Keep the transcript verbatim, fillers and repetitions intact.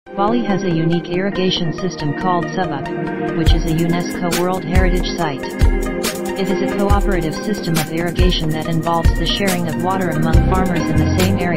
Bali has a unique irrigation system called Subak, which is a UNESCO World Heritage Site. It is a cooperative system of irrigation that involves the sharing of water among farmers in the same area.